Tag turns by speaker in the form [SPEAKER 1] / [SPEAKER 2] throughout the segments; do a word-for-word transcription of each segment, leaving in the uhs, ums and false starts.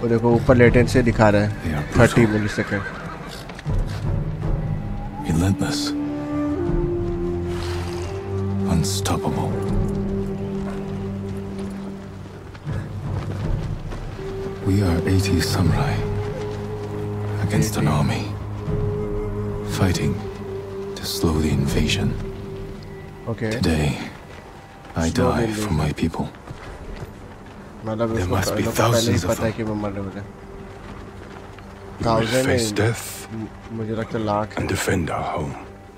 [SPEAKER 1] वो देखो ऊपर लेटेंसी दिखा रहा है thirty millisecond.
[SPEAKER 2] Relentless. Unstoppable. We are eighty samurai against an army, fighting to slow the invasion.
[SPEAKER 1] Okay.
[SPEAKER 2] Today, I die for my people.
[SPEAKER 1] There
[SPEAKER 2] must be thousands of them.
[SPEAKER 1] We
[SPEAKER 2] will face death
[SPEAKER 1] मुझे लगता है lakh
[SPEAKER 2] and defend our home.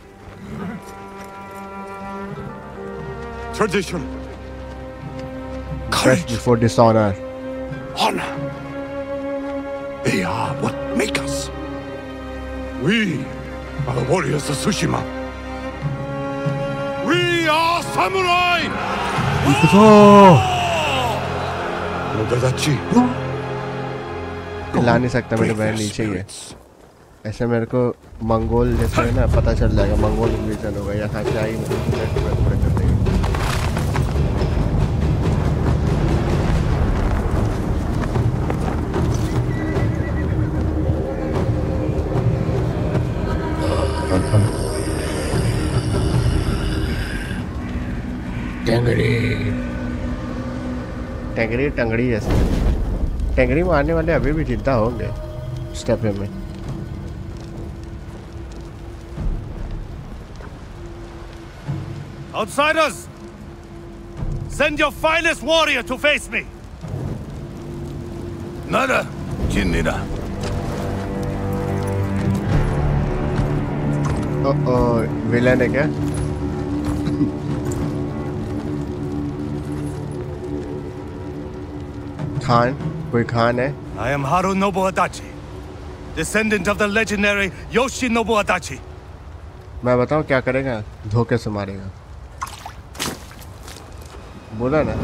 [SPEAKER 3] Tradition.
[SPEAKER 1] Courage before dishonor.
[SPEAKER 3] Honor. They are what make us. We are the warriors of Tsushima. We are samurai. Nodadachi.
[SPEAKER 1] ला नहीं सकता मेरे बहन नीचे ही है। ऐसे मेरे को मंगोल जैसे है ना पता चल जाएगा मंगोल इन्वेजन होगा यहाँ से आई पूरे कर देगी। टेंगड़ी टेंगड़ी टंगड़ी जैसे टेंगड़ी मारने वाले अभी भी जिंदा होंगे स्टेप में।
[SPEAKER 3] Outsiders, send your finest warrior to face me. Nada, Jinnida.
[SPEAKER 1] Oh oh, villain है क्या? खान कोई खान है?
[SPEAKER 3] I am Harunobu Adachi, descendant of the legendary Yoshinobu Adachi.
[SPEAKER 1] मैं बताऊं क्या करेगा? धोखे से मारेगा। बोला ना।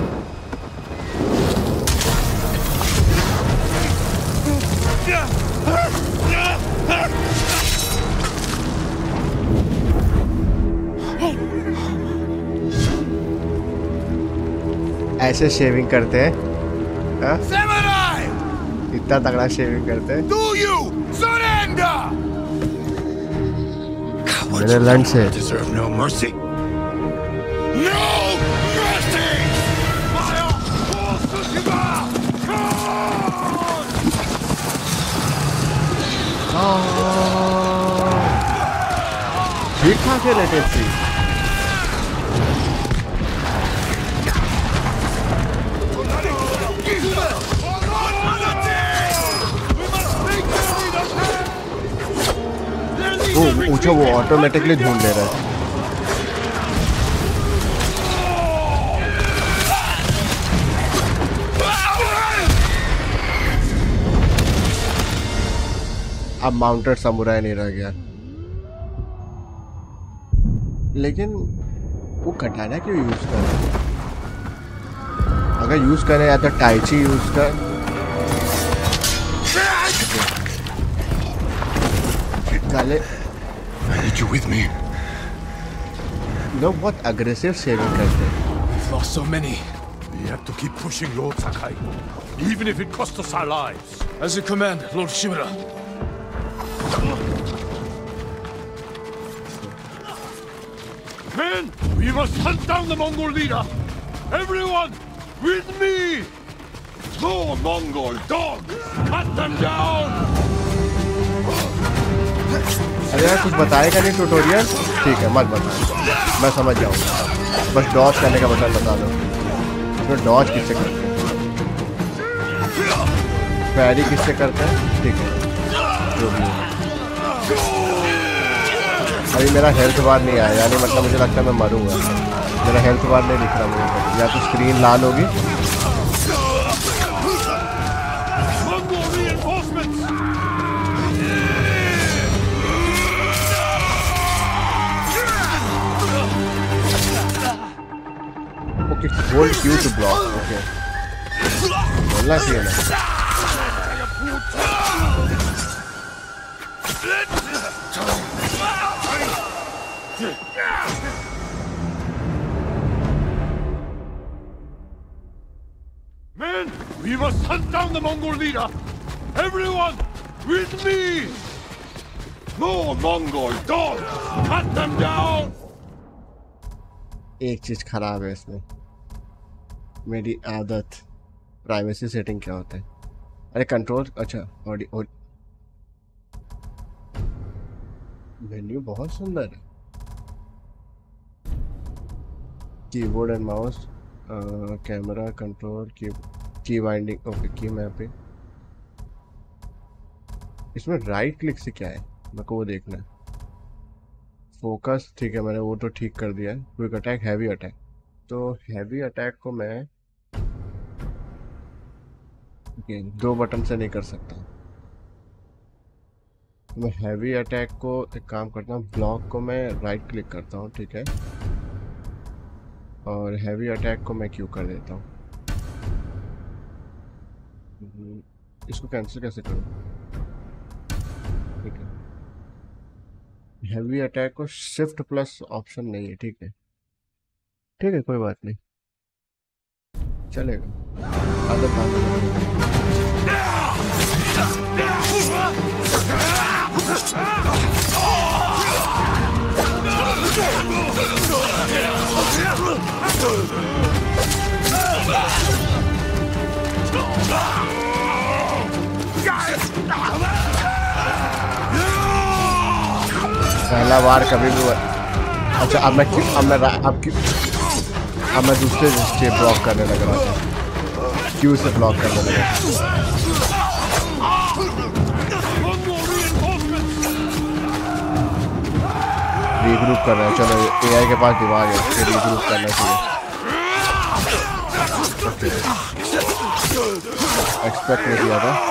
[SPEAKER 1] ऐसे शेविंग करते हैं?
[SPEAKER 3] Samurai!
[SPEAKER 1] इतना तगड़ा शेविंग करते हैं?
[SPEAKER 3] Do you surrender?
[SPEAKER 1] मेरे लंच से।
[SPEAKER 3] Deserve no mercy. No mercy! Fire for Tsushima!
[SPEAKER 1] ठीक ठाक है लेटेंसी। वो ऊंचा वो ऑटोमेटिकली ढूंढ ले रहा है। अब माउंटेड समुराई नहीं रह गया। लेकिन वो कटाना क्यों यूज कर? अगर यूज करे या तो टाइची यूज कर। काले
[SPEAKER 3] I need you with me.
[SPEAKER 1] लोग बहुत अग्रेसिव शेविंग करते हैं।
[SPEAKER 3] We've lost so many. We have to keep pushing, Lord Sakai, even if it costs us our lives.
[SPEAKER 2] As you command, Lord Shimura.
[SPEAKER 3] Men, we must hunt down the Mongol leader. Everyone, with me. No Mongol dogs. Cut them down.
[SPEAKER 1] अरे यार कुछ बताएगा नहीं tutorial? ठीक है मत बता, मैं समझ जाऊंगा। बस डॉज करने का बटन बता दो। तो डॉज किससे करते हैं? पैरी किससे करते हैं? ठीक है जो भी है। अभी मेरा हेल्थ बार नहीं आया, यानी मतलब मुझे लगता है मैं मरूंगा। मेरा हेल्थ बार नहीं दिख रहा मुझे, या तो स्क्रीन लाल होगी। Okay, hold Q to block. Okay. बोलना चाहिए ना।
[SPEAKER 3] Men, we must hunt down the Mongol leader. Everyone, with me! More Mongol dogs! Cut them down!
[SPEAKER 1] एक चीज खराब है इसमें, मेरी आदत। प्राइवेसी सेटिंग क्या होता है? अरे कंट्रोल, अच्छा ऑडियो मेन्यू बहुत सुंदर है। Keyboard and mouse, camera control, key की बाइंडिंग, ओके की मैपिंग। इसमें राइट क्लिक से क्या है मेरे को वो देखना है। फोकस ठीक है, मैंने वो तो ठीक कर दिया है। Quick attack, heavy attack. तो हैवी अटैक को मैं okay, दो बटन से नहीं कर सकता। मैं हैवी अटैक को एक काम करता हूँ, ब्लॉक को मैं राइट क्लिक करता हूँ, ठीक है, और हैवी अटैक को मैं क्यू कर देता हूँ। इसको कैंसिल कैसे करूँ? ठीक है, हैवी अटैक को शिफ्ट प्लस ऑप्शन नहीं है, ठीक है ठीक है कोई बात नहीं, चलेगा। आदत आ पहला बार कभी भी। अच्छा अब मैं क्यों अब मैं अब क्यों अब मैं दूसरे से ब्लॉक करने लग रहा था, क्यू से ब्लॉक करने लगा। रीग्रुप करना है, चलो एआई के पास दिमाग है, इससे रीग्रुप करना चाहिए। एक्सपेक्ट नहीं किया था।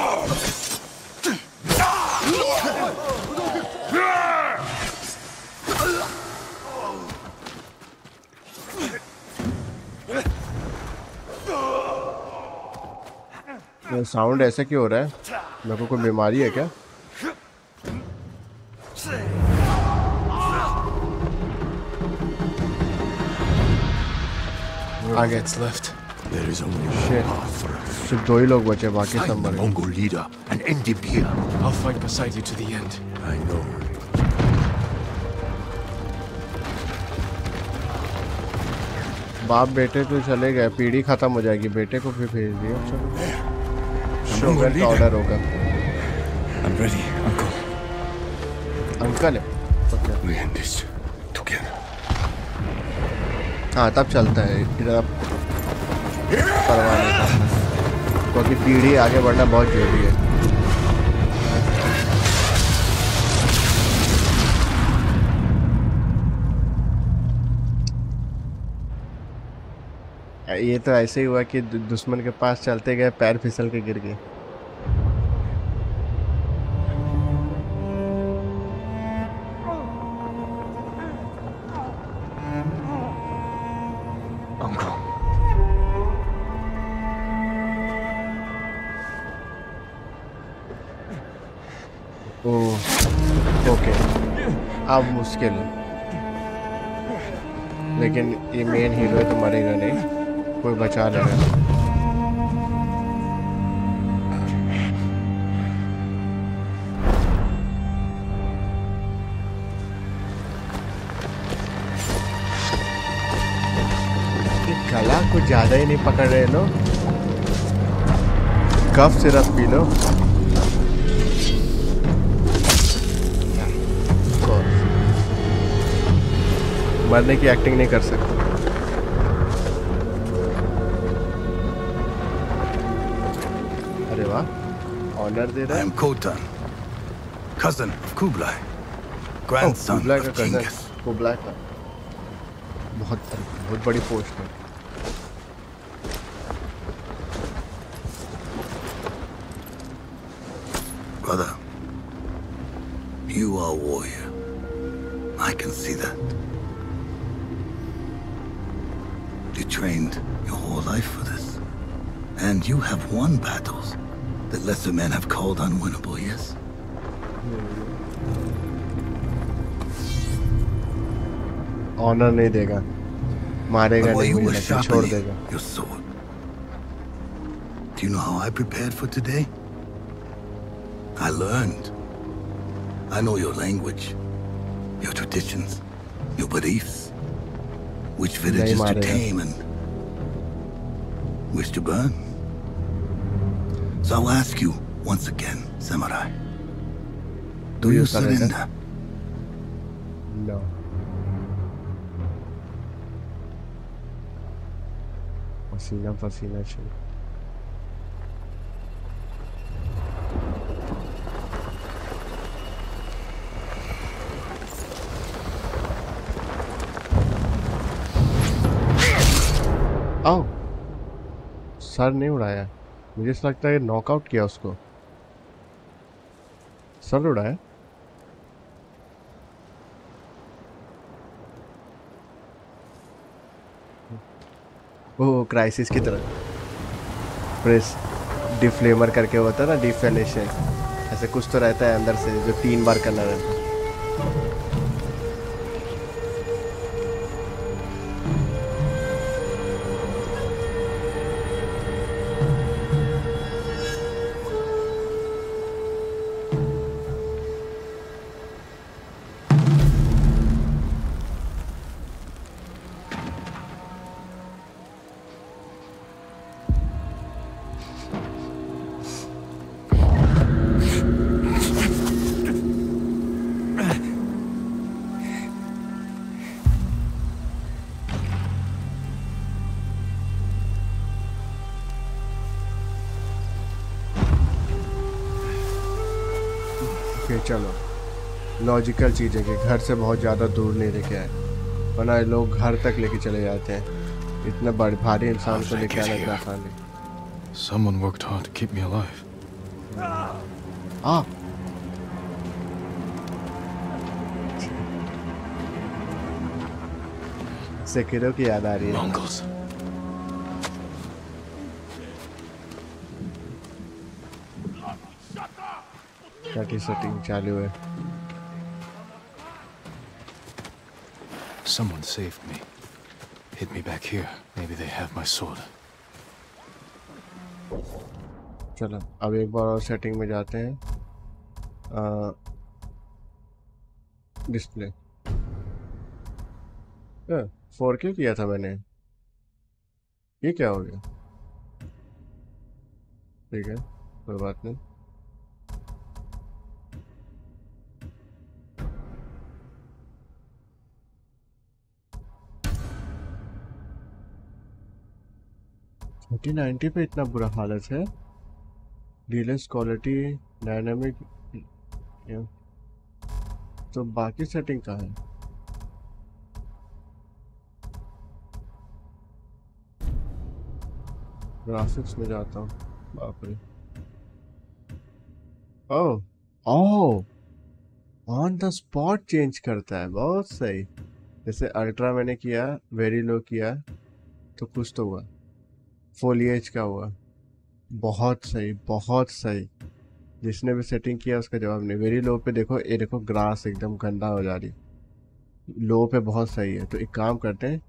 [SPEAKER 1] साउंड ऐसा क्यों हो रहा है? मेरे को कोई बीमारी है क्या? आगे
[SPEAKER 2] left.
[SPEAKER 3] There is only
[SPEAKER 1] Shit.
[SPEAKER 3] one path for us.
[SPEAKER 1] सिर्फ दो ही लोग बचे, बाकी सब
[SPEAKER 3] Find the
[SPEAKER 1] मर गए।
[SPEAKER 3] Mongol leader and end him here.
[SPEAKER 2] I'll fight beside you to the end.
[SPEAKER 3] I know.
[SPEAKER 1] बाप बेटे तो चले गए, पीढ़ी खत्म हो जाएगी, बेटे को फिर भेज दिया। चलो शोगन का ऑर्डर होगा।
[SPEAKER 3] I'm ready, Uncle.
[SPEAKER 1] अंकल है okay.
[SPEAKER 3] We end this together.
[SPEAKER 1] हाँ तब चलता है, इधर परवाह नहीं करना, क्योंकि पीढ़ी आगे बढ़ना बहुत जरूरी है। ये तो ऐसे ही हुआ कि दुश्मन के पास चलते गए, पैर फिसल के गिर गए। ओके अब मुश्किल है, लेकिन ये मेन हीरो तो मरेगा नहीं, कोई बचा लेगा। गला कुछ ज्यादा ही नहीं पकड़ रहे लो, कफ सिरप पी लो। मरने की एक्टिंग नहीं कर सकते। अरे वाह, ऑनर दे रहा है।
[SPEAKER 4] I am Khotan, cousin of Kublai, grandson
[SPEAKER 1] Kublai
[SPEAKER 4] of
[SPEAKER 1] का कजन,
[SPEAKER 4] Genghis.
[SPEAKER 1] कुबलाई का बहुत बहुत बड़ी पोस्ट है।
[SPEAKER 4] Brother, you are a warrior. I can see that. You trained your whole life for this. And you have won battles that lesser men have called unwinnable, yes?
[SPEAKER 1] Honour नहीं देगा, मारेगा
[SPEAKER 4] But while
[SPEAKER 1] नहीं,
[SPEAKER 4] you were
[SPEAKER 1] मुझे लेकिन छोड़
[SPEAKER 4] sharpening
[SPEAKER 1] देगा।
[SPEAKER 4] your sword, do you know how I prepared for today? I learned. I know your language, your traditions, your beliefs, which villages to tame and which to burn. So I'll ask you once again, Samurai. Do you surrender?
[SPEAKER 1] No. Pacina, pacina, shit. आओ, सर नहीं उड़ाया, मुझे ऐसा लगता है knockout किया उसको। सर उड़ाया। वो क्राइसिस की तरह प्रेस डिफ्लेमर करके होता है ना, डिफेनेशन ऐसे कुछ तो रहता है अंदर से जो तीन बार करना रहता है। चलो लॉजिकल चीज़ है कि घर से बहुत ज़्यादा दूर नहीं लेके आए, वरना लोग घर तक लेके चले जाते हैं। इतना बड़े भारी इंसान को लेके आना इतना आसान नहीं।
[SPEAKER 2] Someone worked hard to keep me alive.
[SPEAKER 1] Ah. Sekiro की याद आ रही है।
[SPEAKER 2] Mongols.
[SPEAKER 1] सेटिंग चालू है।
[SPEAKER 2] Someone saved me. Hid me back here. Maybe they have my sword.
[SPEAKER 1] चलो अब एक बार और सेटिंग में जाते हैं। डिस्प्ले फोर के किया था मैंने, ये क्या हो गया? ठीक है कोई बात नहीं। फोर्टी नाइन्टी पे इतना बुरा हालत है। डीलेस क्वालिटी डायनामिक, तो बाकी सेटिंग कहाँ है? ग्राफिक्स में जाता हूँ। बाप रे। Oh oh on the spot change करता है, बहुत सही। जैसे अल्ट्रा मैंने किया, वेरी लो किया तो कुछ तो हुआ, फोलिएज का हुआ। बहुत सही बहुत सही। जिसने भी सेटिंग किया उसका जवाब नहीं। वेरी लो पे देखो, ये देखो ग्रास एकदम गंदा हो जा रही। लो पे बहुत सही है। तो एक काम करते हैं,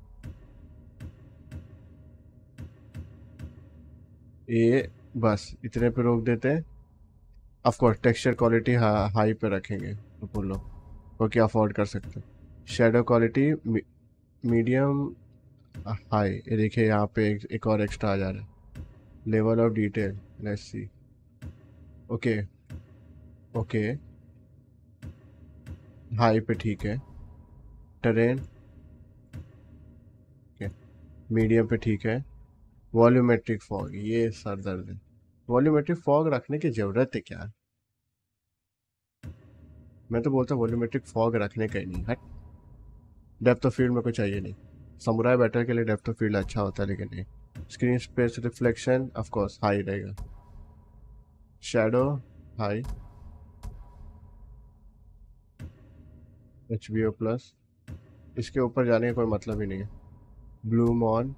[SPEAKER 1] ये बस इतने पे रोक देते हैं। Of course texture quality high पे रखेंगे तो बोलो वो क्या अफोर्ड कर सकते हैं। शेडो क्वालिटी मीडियम हाई, ये देखिए यहाँ पे एक, एक और एक्स्ट्रा आ जा रहा है। Level of detail let's see. Okay okay high पे ठीक है। टेरेन ओके, मीडियम पे ठीक है। वॉल्यूमेट्रिक फॉग, ये सर दर्द है। वॉल्यूमेट्रिक फॉग रखने की ज़रूरत है क्या? मैं तो बोलता वॉल्यूमेट्रिक फॉग रखने का ही नहीं। हट, डेप्थ ऑफ फील्ड में कोई चाहिए नहीं। समुराई बैटल के लिए डेप्थ ऑफ फील्ड अच्छा होता है, लेकिन नहीं। Screen space reflection of course high रहेगा। Shadow high, H B O plus, इसके ऊपर जाने का कोई मतलब ही नहीं है। ब्लूम ऑन,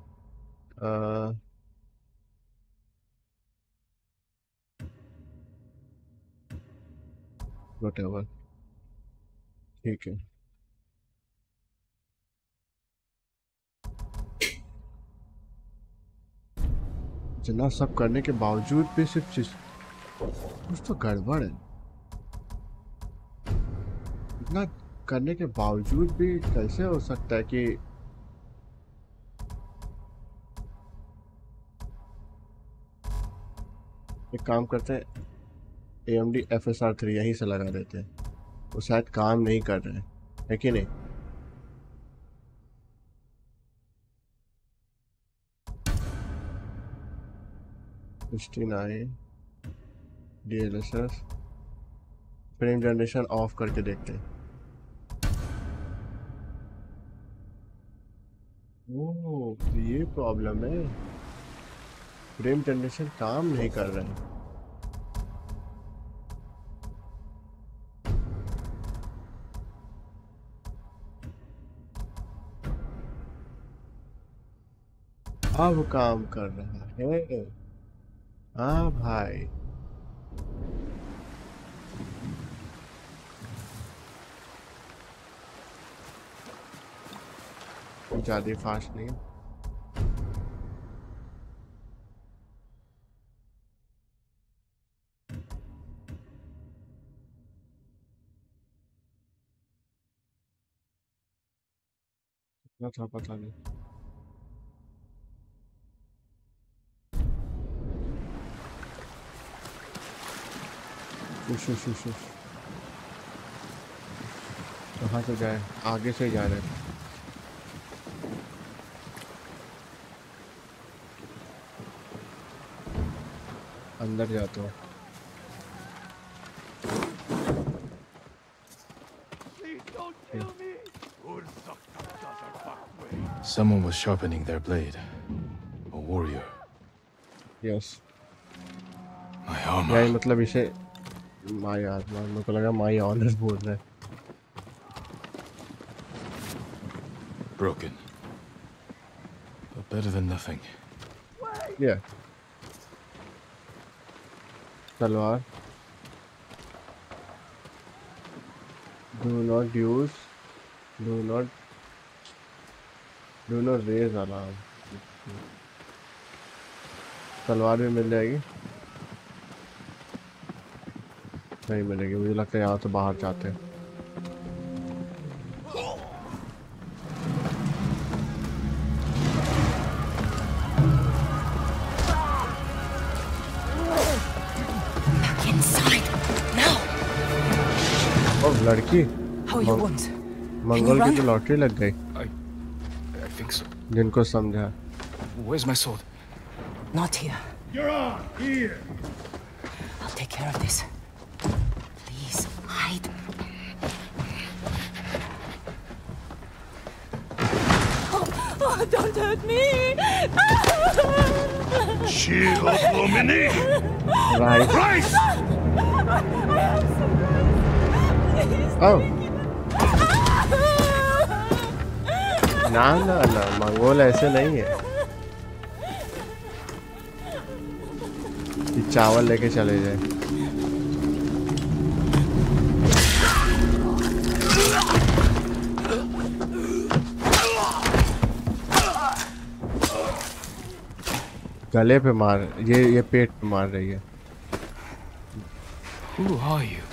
[SPEAKER 1] व्हाटएवर ठीक है। इतना सब करने के बावजूद भी सिर्फ चीज कुछ तो गड़बड़ है। इतना करने के बावजूद भी कैसे हो सकता है कि एक काम करते हैं, A M D F S R three यहीं से लगा देते हैं, वो शायद काम नहीं कर रहे हैं, है कि नहीं? Sixty nine D L S S frame generation off करके देखते हैं। ओह, तो ये प्रॉब्लम है, फ्रेम जनरेशन काम नहीं कर रहे हैं। अब काम कर रहा है। हाँ भाई, ज्यादा फास्ट नहीं। कितना था पता नहीं। Shush shush shush. कहाँ से जाए? आगे से जा रहे हैं। अंदर जाता हूँ।
[SPEAKER 2] Someone was sharpening their blade. A warrior.
[SPEAKER 1] Yes.
[SPEAKER 2] My armor.
[SPEAKER 1] यार मतलब इसे माय आर्मर, मेरे को लगा माय ऑनर बोल रहा है।
[SPEAKER 2] Broken. But better than nothing.
[SPEAKER 1] Yeah. तलवार। Do not use. Do not. Do not raise alarm. तलवार भी मिल जाएगी? नहीं मिलेगी, मुझे लगता है यहाँ से बाहर जाते हैं। ओह लड़की, मंगोल की तो लॉटरी लग गई।
[SPEAKER 2] I, I think so.
[SPEAKER 1] जिनको समझा।
[SPEAKER 2] Where's my sword?
[SPEAKER 5] Not here.
[SPEAKER 3] You're on here.
[SPEAKER 5] I'll take care of this. Please, hide. Oh, oh, don't hurt me!
[SPEAKER 3] Shield of Lumini.
[SPEAKER 1] Right.
[SPEAKER 3] Christ!
[SPEAKER 1] Oh. ना ना ना, Mongol ऐसे नहीं है कि चावल लेके चले जाए। गले पे मार, ये ये पेट पे मार रही है।
[SPEAKER 2] Who are you?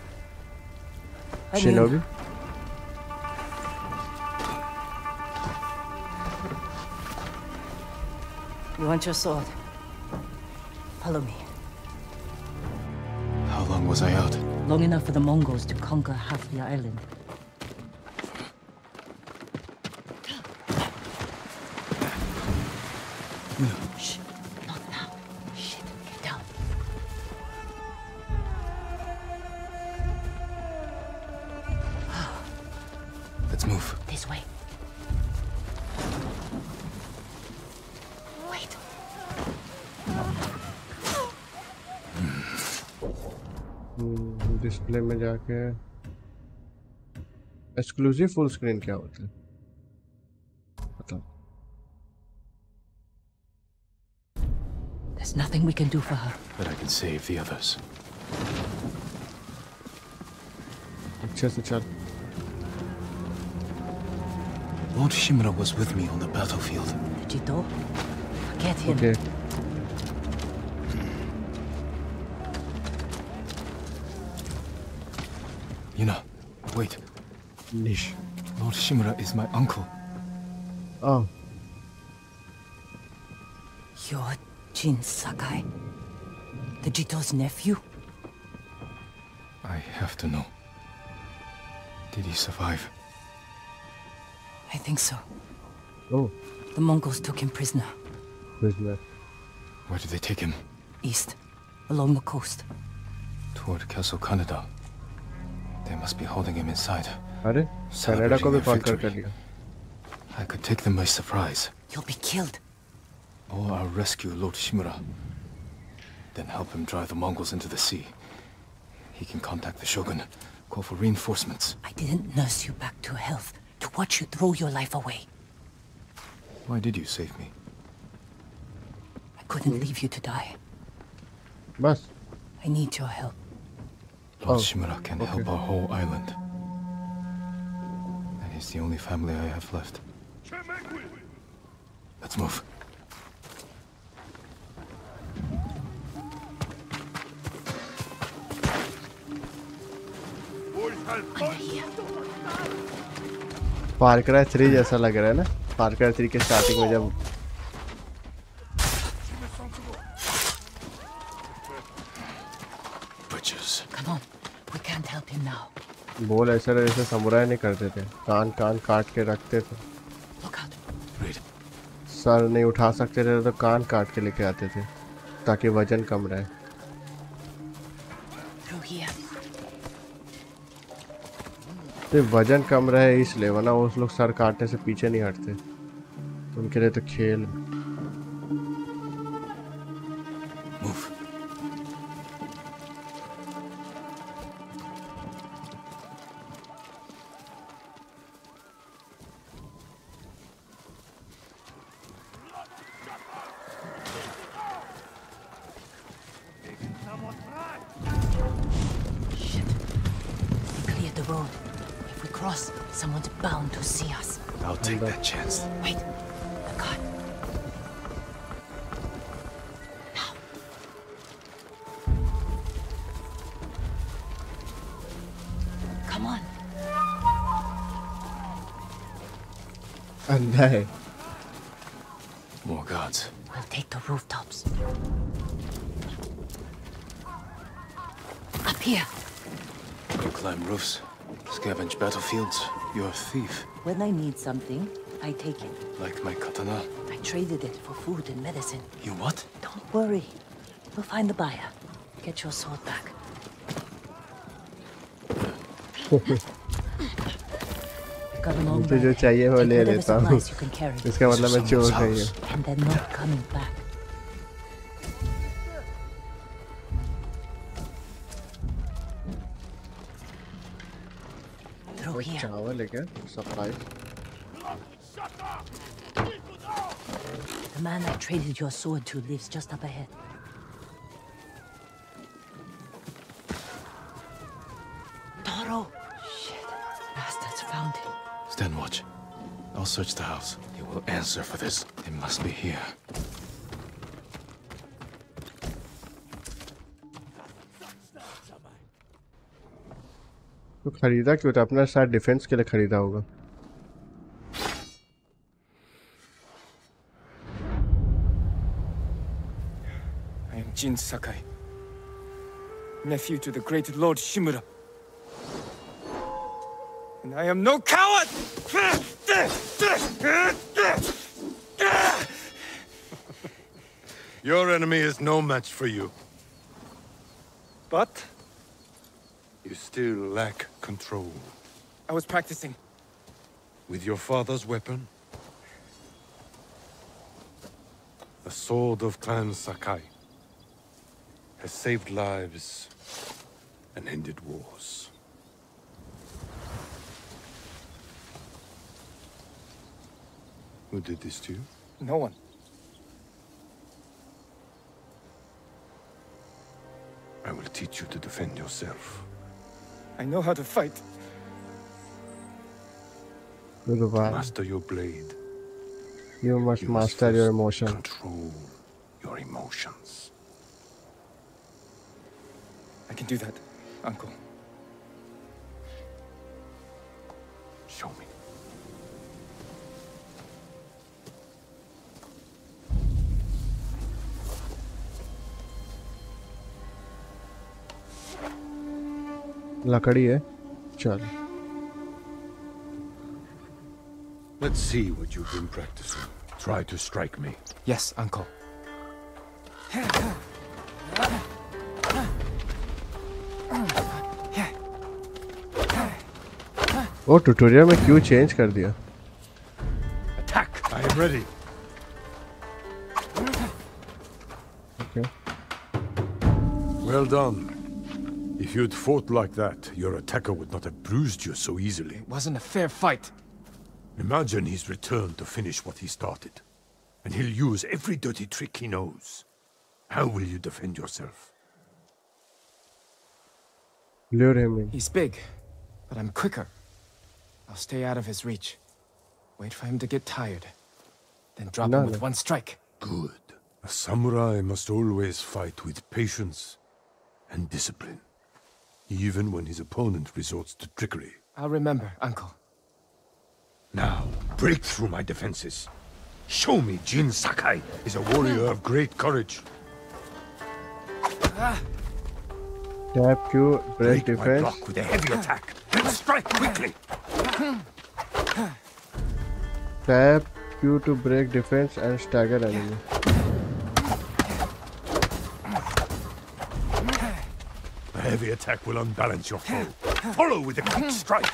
[SPEAKER 1] Shinobi.
[SPEAKER 5] You want your sword? Follow me.
[SPEAKER 2] How long was I out?
[SPEAKER 5] Long enough for the Mongols to conquer half the island. Shh, not now. Shit, get down.
[SPEAKER 2] Let's move.
[SPEAKER 5] This way. Wait.
[SPEAKER 1] Display में जाके exclusive full screen क्या होता है बताओ।
[SPEAKER 5] There's nothing we can do for her.
[SPEAKER 2] But I can save the others.
[SPEAKER 1] अच्छे से चल।
[SPEAKER 2] Lord Shimura was with me on the battlefield.
[SPEAKER 5] Jito, forget him.
[SPEAKER 1] Okay.
[SPEAKER 2] Yuna, wait.
[SPEAKER 1] Nish.
[SPEAKER 2] Lord Shimura is my uncle.
[SPEAKER 1] Oh,
[SPEAKER 5] You're Jin Sakai, the Jito's nephew?
[SPEAKER 2] I have to know. Did he survive?
[SPEAKER 5] I think so.
[SPEAKER 1] oh,
[SPEAKER 5] The Mongols took him prisoner.
[SPEAKER 1] prisoner.
[SPEAKER 2] Where did they take him?
[SPEAKER 5] East, along the coast.
[SPEAKER 2] Toward Castle Kaneda. They must be holding him inside.
[SPEAKER 1] अरे Canada को भी
[SPEAKER 2] Celebrating
[SPEAKER 1] call
[SPEAKER 2] their
[SPEAKER 1] कर कर
[SPEAKER 2] victory.
[SPEAKER 1] लिया.
[SPEAKER 2] I could take them by surprise.
[SPEAKER 5] You'll be killed.
[SPEAKER 2] Or I'll rescue Lord Shimura. Then help him drive the Mongols into the sea. He can contact the Shogun, call for reinforcements.
[SPEAKER 5] I didn't nurse you back to health to watch you throw your life away.
[SPEAKER 2] Why did you save me?
[SPEAKER 5] I couldn't leave you to die.
[SPEAKER 1] बस.
[SPEAKER 5] I need your help.
[SPEAKER 2] Lord
[SPEAKER 1] Oh,
[SPEAKER 2] Shimura can
[SPEAKER 1] okay.
[SPEAKER 2] help our whole island. And he's the only family I have left. Let's move.
[SPEAKER 5] Under here.
[SPEAKER 1] Far Cry three जैसा लग रहा है ना. Far Cry three के starting में जब
[SPEAKER 2] Butchers.
[SPEAKER 5] Come on. We can't help him now.
[SPEAKER 1] बोल ऐसा जैसे समुराई नहीं करते थे. कान कान काट के रखते थे.
[SPEAKER 5] Look out.
[SPEAKER 2] Read.
[SPEAKER 1] सर नहीं उठा सकते थे तो कान काट के लेके आते थे ताकि वजन कम रहे.
[SPEAKER 5] Through here.
[SPEAKER 1] तो वजन कम रहे इसलिए, वरना वो लोग सर काटने से पीछे नहीं हटते. उनके लिए तो खेल.
[SPEAKER 2] Move.
[SPEAKER 5] Shit. They cleared the road. If we cross, someone's bound to see us.
[SPEAKER 2] I'll take that chance.
[SPEAKER 5] Wait. The gun. Now. Come on.
[SPEAKER 1] अंधा है.
[SPEAKER 2] More guards.
[SPEAKER 5] We'll take the rooftops. Up here.
[SPEAKER 2] You climb roofs, scavenge battlefields. You're a thief.
[SPEAKER 5] When I need something, I take it.
[SPEAKER 2] Like my katana.
[SPEAKER 5] I traded it for food and medicine.
[SPEAKER 2] You what?
[SPEAKER 5] Don't worry. We'll find the buyer. Get your sword back. We've got a long
[SPEAKER 1] मुझे जो
[SPEAKER 5] ride.
[SPEAKER 1] चाहिए वो
[SPEAKER 5] Take
[SPEAKER 1] ले
[SPEAKER 5] whatever
[SPEAKER 1] लेता हूँ.
[SPEAKER 5] supplies you can carry.
[SPEAKER 1] इसका मतलब मैं चोर नहीं हूँ.
[SPEAKER 5] And they're not coming back. Through here.
[SPEAKER 1] चावल है क्या? Supply.
[SPEAKER 5] The man I traded your sword to lives just up ahead. Toro! Shit. Bastards found him.
[SPEAKER 2] Stand watch. I'll search the house. He will answer for this. It must be here.
[SPEAKER 1] तो खरीदा क्यों था? अपना शायद defence के लिए खरीदा होगा.
[SPEAKER 6] I am Jin Sakai, nephew to the great Lord Shimura. And I am no coward!
[SPEAKER 3] Your enemy is no match for you.
[SPEAKER 6] But
[SPEAKER 3] You still lack control.
[SPEAKER 6] I was practicing.
[SPEAKER 3] With your father's weapon? The sword of Clan Sakai has saved lives and ended wars. Who did this to you?
[SPEAKER 6] No one.
[SPEAKER 3] I will teach you to defend yourself.
[SPEAKER 6] I know how to fight.
[SPEAKER 1] Guruvar,
[SPEAKER 3] Master your blade.
[SPEAKER 1] you must
[SPEAKER 3] You must
[SPEAKER 1] master your
[SPEAKER 3] first
[SPEAKER 1] emotion.
[SPEAKER 3] Control your emotions.
[SPEAKER 6] I can do that, Uncle.
[SPEAKER 3] Show me.
[SPEAKER 1] लकड़ी है, चल.
[SPEAKER 3] Let's see what you've been practicing. Try to strike me.
[SPEAKER 6] Yes, uncle.
[SPEAKER 1] Oh tutorial में क्यों change कर दिया?
[SPEAKER 3] Attack! I am ready.
[SPEAKER 1] Okay.
[SPEAKER 3] Well done. If you'd fought like that, your attacker would not have bruised you so easily.
[SPEAKER 6] It wasn't a fair fight.
[SPEAKER 3] Imagine he's returned to finish what he started. And he'll use every dirty trick he knows. How will you defend yourself?
[SPEAKER 1] Lure him in.
[SPEAKER 6] He's big, but I'm quicker. I'll stay out of his reach. Wait for him to get tired. Then drop
[SPEAKER 1] No,
[SPEAKER 6] him with
[SPEAKER 1] no.
[SPEAKER 6] one strike.
[SPEAKER 3] Good. A samurai must always fight with patience and discipline. Even when his opponent resorts to trickery.
[SPEAKER 6] I'll remember, uncle.
[SPEAKER 3] Now, break through my defenses. Show me Jin Sakai is a warrior of great courage.
[SPEAKER 1] Tap Q, break
[SPEAKER 3] Break my
[SPEAKER 1] defense.
[SPEAKER 3] block with a heavy attack. Then strike quickly.
[SPEAKER 1] Tap Q to break defense and stagger enemy.
[SPEAKER 3] A heavy attack will unbalance your foe. Follow with a quick strike.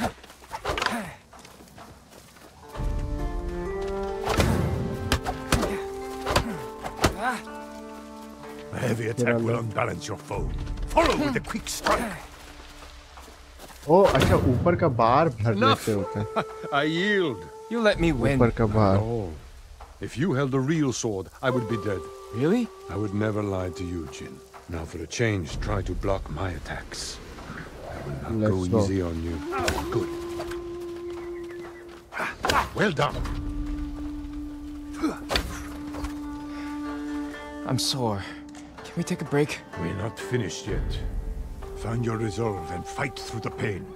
[SPEAKER 3] A heavy attack will unbalance your foe. Follow with a quick strike.
[SPEAKER 1] ओ अच्छा ऊपर का बार भरने
[SPEAKER 3] Enough.
[SPEAKER 1] से होता है.
[SPEAKER 3] I yield.
[SPEAKER 6] You let me win.
[SPEAKER 1] ऊपर का bar.
[SPEAKER 3] Oh, if you held a real sword, I would be dead.
[SPEAKER 6] Really?
[SPEAKER 3] I would never lie to you, Jin. Now for a change, try to block my attacks. I will not
[SPEAKER 1] Let's
[SPEAKER 3] go
[SPEAKER 1] go.
[SPEAKER 3] easy on you. Good. Well done.
[SPEAKER 6] I'm sore. Can we take a break?
[SPEAKER 3] We're not finished yet. Find your resolve and fight through the pain.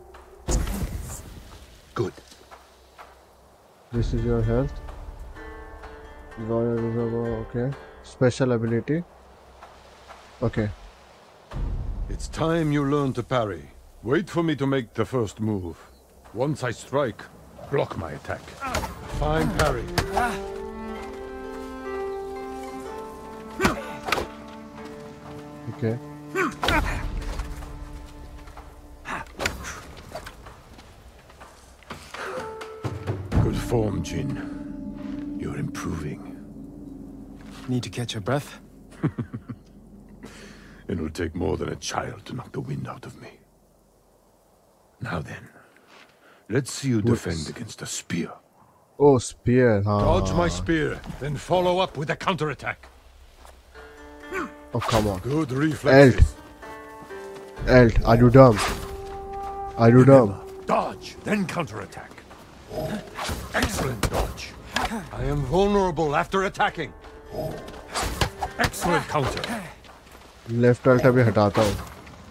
[SPEAKER 3] Good.
[SPEAKER 1] This is your health. Royal Reservoir, okay. Special ability. Okay.
[SPEAKER 3] It's time you learn to parry. Wait for me to make the first move. Once I strike, block my attack. A fine parry.
[SPEAKER 1] Okay.
[SPEAKER 3] Good form, Jin. You're improving.
[SPEAKER 6] Need to catch your breath?
[SPEAKER 3] It'll take more than a child to knock the wind out of me. Now then, let's see you defend against a spear.
[SPEAKER 1] Oh, spear. हाँ.
[SPEAKER 3] Dodge my spear, then follow up with a counterattack.
[SPEAKER 1] Oh, come on.
[SPEAKER 3] Good reflexes.
[SPEAKER 1] Elt, are you dumb? Are you dumb?
[SPEAKER 3] Dodge, then counterattack. Excellent dodge. I am vulnerable after attacking. Excellent counter.
[SPEAKER 1] Left alt अभी हटाता हूँ.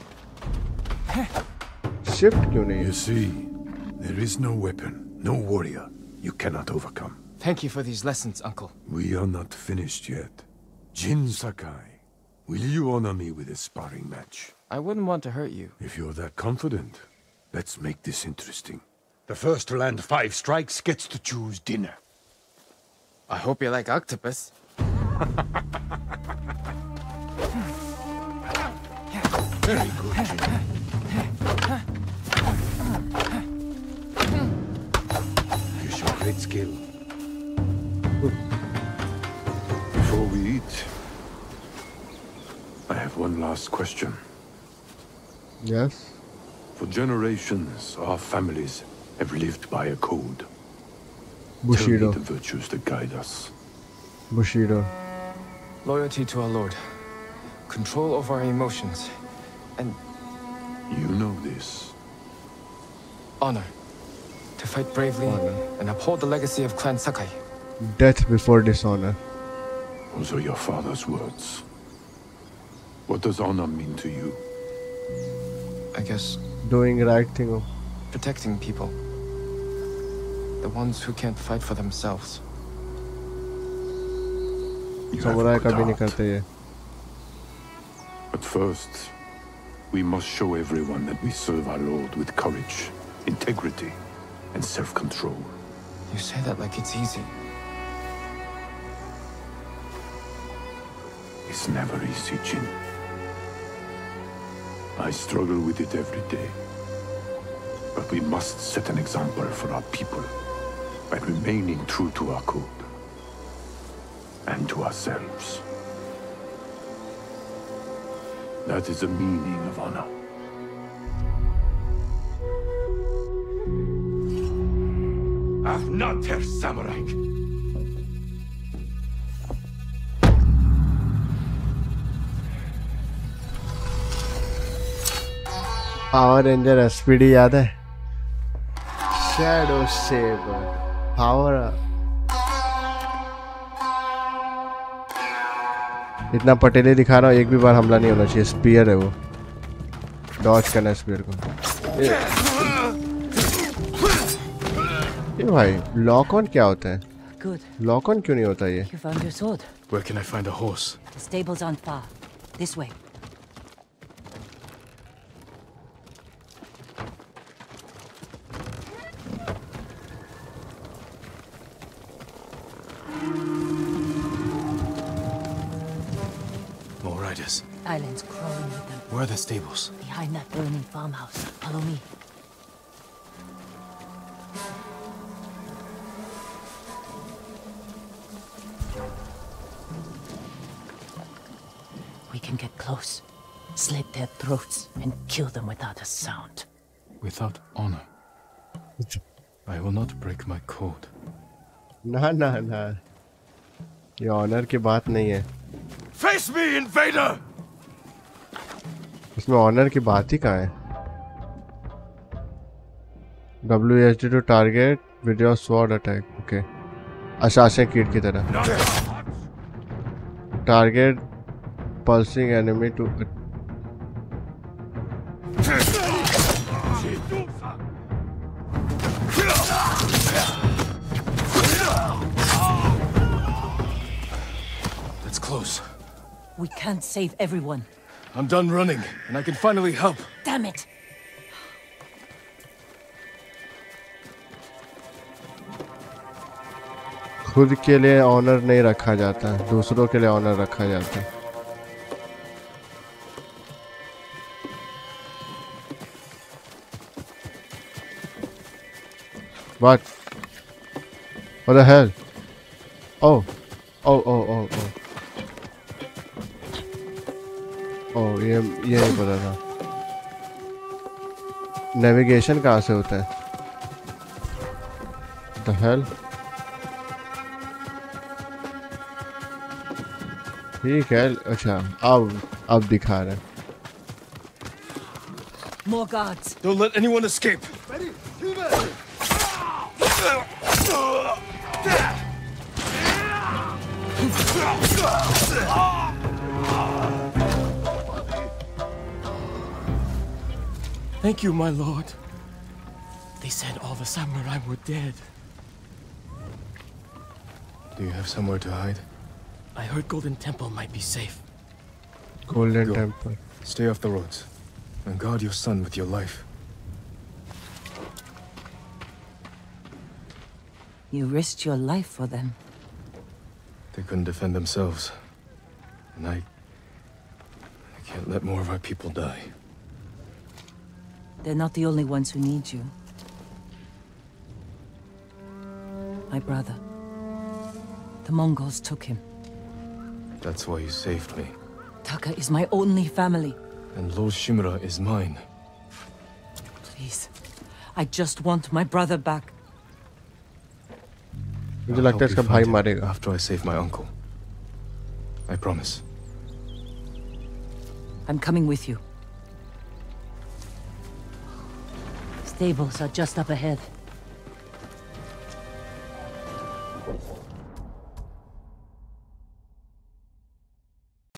[SPEAKER 1] Shift क्यों नहीं
[SPEAKER 3] You
[SPEAKER 1] है?
[SPEAKER 3] see, there is no weapon, no warrior you cannot overcome.
[SPEAKER 6] Thank you for these lessons, uncle.
[SPEAKER 3] We are not finished yet. Jin Sakai, will you honor me with a sparring match?
[SPEAKER 6] I wouldn't want to hurt you.
[SPEAKER 3] If you're that confident, let's make this interesting. The first to land five strikes gets to choose dinner.
[SPEAKER 6] I hope you like octopus.
[SPEAKER 3] Very good, Jin. You show great skill. Before we eat, I have one last question.
[SPEAKER 1] Yes.
[SPEAKER 3] For generations, our families have lived by a code. Tell me
[SPEAKER 1] Bushido.
[SPEAKER 3] the virtues that guide us.
[SPEAKER 1] Bushido.
[SPEAKER 6] Loyalty to our lord. Control over our emotions. And
[SPEAKER 3] You know this.
[SPEAKER 6] honor. To fight bravely and uphold the legacy of Clan Sakai.
[SPEAKER 1] Death before dishonor.
[SPEAKER 3] Those are your father's words. What does honor mean to you?
[SPEAKER 6] I guess
[SPEAKER 1] Doing right thing.
[SPEAKER 6] protecting people. The ones who can't fight for themselves.
[SPEAKER 3] You have a
[SPEAKER 1] samurai
[SPEAKER 3] good
[SPEAKER 1] कभी नहीं
[SPEAKER 3] heart.
[SPEAKER 1] करते ये.
[SPEAKER 3] But first, we must show everyone that we serve our Lord with courage, integrity, and self-control.
[SPEAKER 6] You say that like it's easy.
[SPEAKER 3] It's never easy, Jin. I struggle with it every day. But we must set an example for our people by remaining true to our code and to ourselves. That is the meaning of honor. Ach, not Herr Samurai!
[SPEAKER 1] Power Ranger SPD याद है? Shadow sabre power. इतना पटेले दिखा रहा हूँ, एक भी बार हमला नहीं होना चाहिए. स्पीयर है वो, डॉज करना है स्पीयर को. ये, ये भाई लॉक ऑन क्या होता है?
[SPEAKER 5] Good.
[SPEAKER 1] लॉक ऑन क्यों नहीं होता ये?
[SPEAKER 5] You found your sword.
[SPEAKER 2] Where can I find a horse?
[SPEAKER 5] The stable's aren't far. This way.
[SPEAKER 2] More riders.
[SPEAKER 5] Islands crawling with them.
[SPEAKER 2] Where are the stables?
[SPEAKER 5] Behind that burning farmhouse. Follow me. We can get close, slit their throats, and kill them without a sound.
[SPEAKER 2] Without honor. I will not break my code.
[SPEAKER 1] ना ना ना, ये honour की बात नहीं है.
[SPEAKER 3] Face me, invader!
[SPEAKER 1] इसमें honour की बात ही कहाँ है? W S D to target video sword attack. Okay, अशासन कीट की तरह. Target pulsing enemy to
[SPEAKER 2] That's close.
[SPEAKER 5] We can't save everyone.
[SPEAKER 2] I'm done running, and I can finally help.
[SPEAKER 5] Damn it!
[SPEAKER 1] खुद के लिए ऑनर नहीं रखा जाता, दूसरों के लिए ऑनर रखा जाता है. What? What the hell? Oh, oh, oh, oh, oh. Oh, ये ये नहीं पता था. नेविगेशन कहाँ से होता है? The hell? ठीक है, अच्छा अब अब दिखा रहे हैं.
[SPEAKER 5] More guards.
[SPEAKER 2] Don't let anyone escape. Thank you, my lord.
[SPEAKER 6] They said all the samurai were dead.
[SPEAKER 2] Do you have somewhere to hide?
[SPEAKER 6] I heard Golden Temple might be safe.
[SPEAKER 1] Golden
[SPEAKER 2] Go.
[SPEAKER 1] Temple.
[SPEAKER 2] Stay off the roads, and guard your son with your life.
[SPEAKER 5] You risked your life for them.
[SPEAKER 2] They couldn't defend themselves. And I... I can't let more of our people die.
[SPEAKER 5] They're not the only ones who need you. My brother. The Mongols took him.
[SPEAKER 2] That's why you saved me.
[SPEAKER 5] Taka is my only family.
[SPEAKER 2] And Lord Shimura is mine.
[SPEAKER 5] Please. I just want my brother back.
[SPEAKER 1] मुझे
[SPEAKER 2] I'll
[SPEAKER 1] लगता है
[SPEAKER 2] help
[SPEAKER 1] इसका
[SPEAKER 2] you
[SPEAKER 1] भाई
[SPEAKER 2] find him
[SPEAKER 1] मारेगा.
[SPEAKER 2] after I save my uncle. I promise.
[SPEAKER 5] I'm coming with you. Stables are just up ahead.